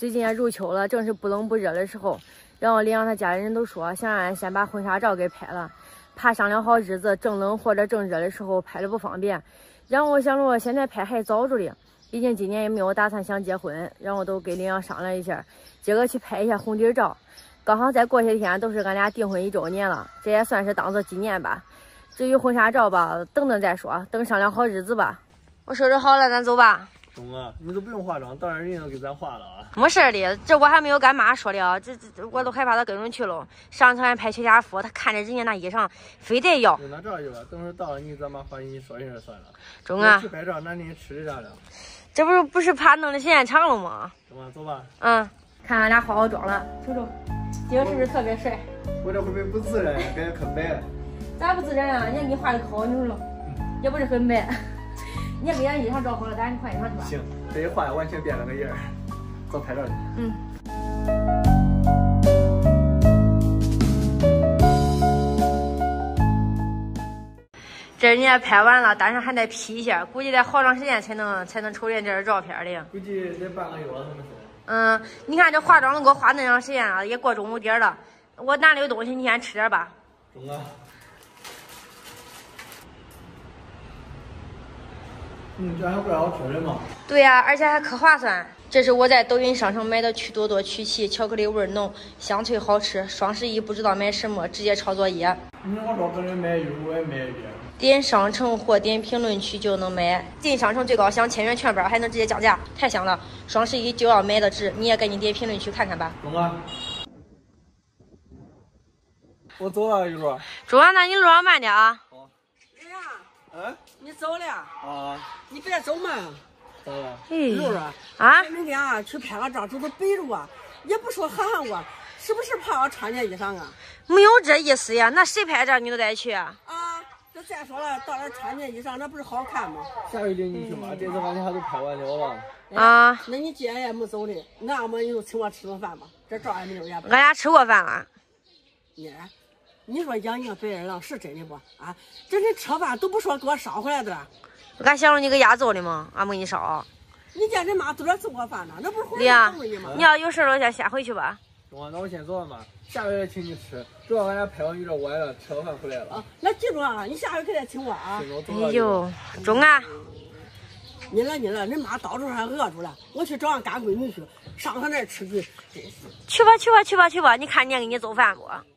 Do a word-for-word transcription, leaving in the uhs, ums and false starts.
最近也入秋了，正是不冷不热的时候。然后李阳他家里人都说，想让俺先把婚纱照给拍了，怕商量好日子正冷或者正热的时候拍的不方便。然后我想着现在拍还早着哩，毕竟今年也没有打算想结婚，然后都跟李阳商量一下，今个去拍一下红底照。刚好再过些天都是俺俩订婚一周年了，这也算是当做纪念吧。至于婚纱照吧，等等再说，等商量好日子吧。我收拾好了，咱走吧。 中啊，你都不用化妆，当然人都给咱化了啊。 没事的，这我还没有跟妈说了，这这我都害怕他跟着去了。上次俺拍全家福，他看着人家那衣裳，非得要。 那这样去吧，等会儿到了你咱妈发给你说一声算了。 中啊。 去拍照，那你吃的啥了？ 这不是不是怕弄得时间长了吗？ 中啊，走吧。 嗯，看俺俩化好妆了，瞅瞅，今个是不是特别帅？ 我这会不会不自然？感觉可白。 咋不自然啊？人家给你画的可好，你瞅瞅，也不是很白。你也给俺衣裳照好了，咱换衣裳去吧。 行，这一换完全变了个样儿。走拍照去。 嗯。这人家拍完了，但是还得 P 一下，估计得好长时间才能才能瞅见这照片的。 估计得半个月了，他们说。 嗯，你看这化妆给我花那长时间啊，也过中午点了。我拿里有东西，你先吃点吧。 中啊。嗯，这还不好吃的吗？ 对呀、啊，而且还可划算。这是我在抖音商城买的趣多多曲奇，巧克力味浓，香脆好吃。双十一不知道买什么，直接抄作业。 你我说跟人买衣服我也买一件。 点商城或点评论区就能买，进商城最高享千元券包，还能直接降价，太香了！双十一就要买的值，你也赶紧点评论区看看吧。 中啊！我走了，玉茹。 中啊，那你路上慢点啊。 好。 哎呀， 嗯， 你走了啊？ 你别走嘛。 咋了？ 玉茹啊， 明天啊去拍个照，走到北路啊，也不说喊喊我，是不是怕我穿件衣裳啊？ 没有这意思呀，那谁拍照你都得去啊。 啊，这再说了，到那穿件衣裳，那不是好看吗？ 下回领你去嘛，这次俺家都拍完了了。 啊， 那你既然也没走的，那么你就请我吃顿饭吧，这照也没留下。 俺俩吃过饭了。 你，你说养你白眼狼是真的不？啊，这人吃饭都不说给我捎回来的了。 俺想着你给压走的吗？俺没给你捎。 你见人妈自个儿做过饭呢，那不是回李阳来你吗？ 你要有事了，先先回去吧。 中啊，那我先走了嘛，下回请你吃。主要俺俩拍完预兆完了，吃完饭回来了。 啊，那记住啊，你下回可得请我啊。 哎呦，中啊！ 你了你了，人妈到时候还饿住了，我去找俺干闺女去，上她那儿吃去，真是。 去吧去吧去吧去吧，你看人家给你做饭不？